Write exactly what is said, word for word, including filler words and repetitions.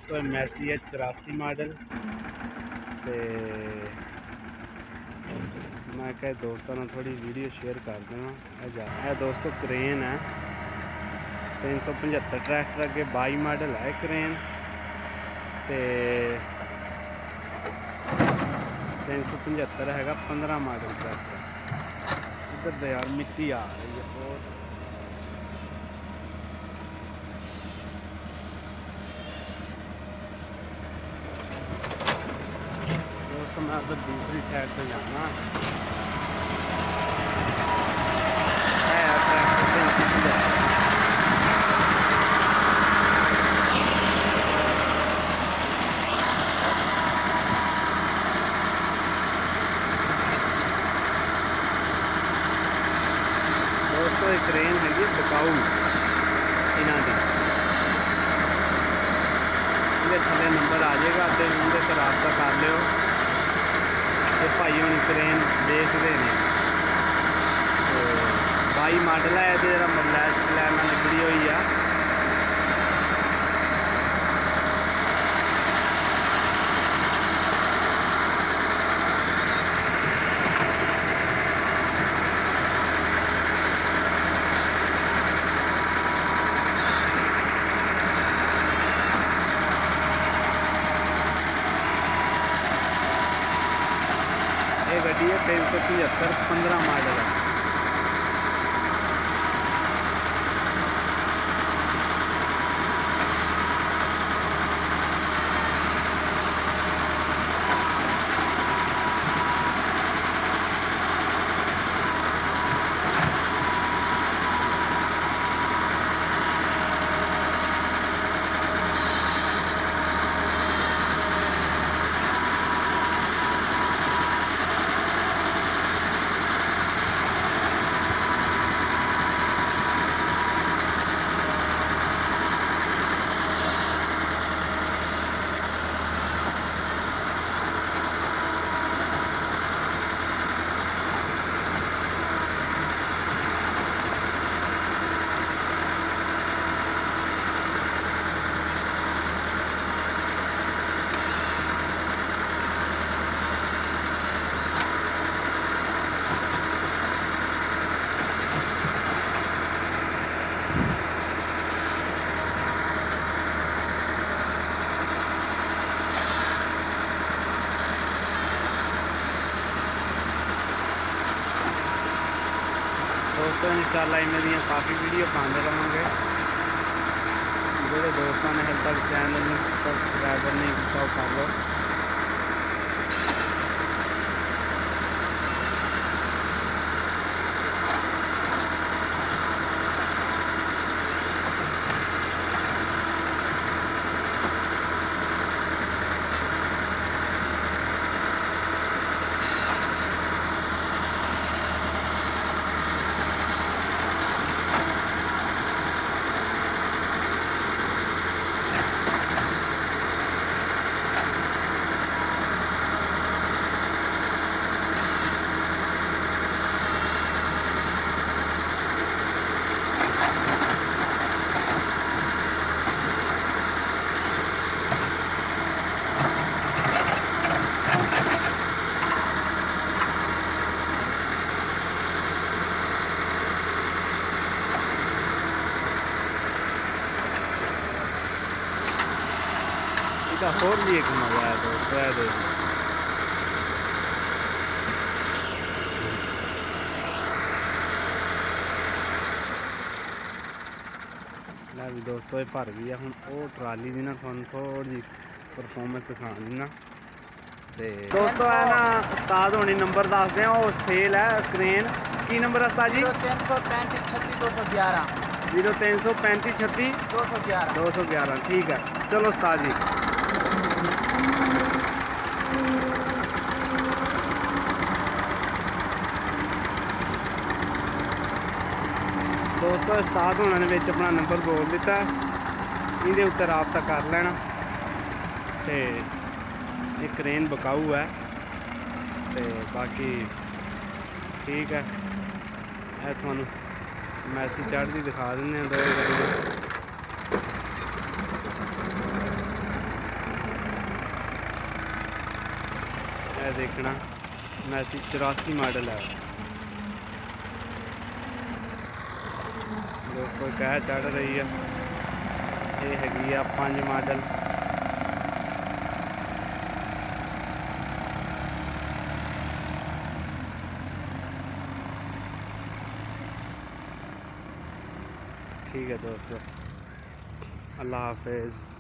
दोस्तों मैसी है चौरासी मॉडल। तो मैं क्या दोस्तों ने थोड़ी वीडियो शेयर कर देना। है दोस्तों क्रेन है तीन सौ पचहत्तर ट्रैक्टर अगे बाई मॉडल है क्रेन। तो तीन सौ पचहत्तर है पंद्रह मॉडल ट्रैक्टर। इधर तो यार मिट्टी आ रही है बहुत। दोस्तों मैं उधर दूसरी साइड पे जाना है दोस्तों। एक क्रेन हैगी बकाऊ इन्हों की, इहदे थले नंबर आ जाएगा तो उनके से राबता कर लियो। तो भाई हम क्रेन बेचते हैं। तो बाई मॉडल है ये जरा मोबाइल प्लान लिखी हुई है। ये गड्डी है तीन सौ पचहत्तर पंद्रह मॉडल है। दोस्तों इंशाल्लाह इन्हें दी काफ़ी वीडियो पाते रहेंगे। जो दोस्तों ने हल तक चैनल में सब्सक्राइबर नहीं किया कर लो। होर भी एक मजा है दोस्तों है देख लै भी दोस्तों ये भर गई है। हम वो ट्राली दी ना थोड़ी थोड़ी परफॉर्मेंस दिखा देना। तो दोस्तों है ना उस्ताद होनी नंबर दस दें वो सेल है क्रेन की नंबर उस्ताद जी तीन सौ पैंतीस छत्तीस दो सौ ग्यारह जीरो तीन सौ पैंतीस छत्तीस दो सौ ग्यारह दो सौ ग्यारह ठीक है। चलो उस्ताद जी दोस्तों उस्ताद होना ने विच अपना नंबर बोल दिता, इहदे उत्ते राबता कर लेना। तो ये क्रेन बकाऊ है तो बाकी ठीक है। यह थानू मैसी चढ़ती दिखा दें दो है देखना मैसी चौरासी मॉडल है दोस्तों कह चढ़ रही है ये हैगी आ पांच मॉडल ठीक है दोस्तों अल्लाह हाफिज़।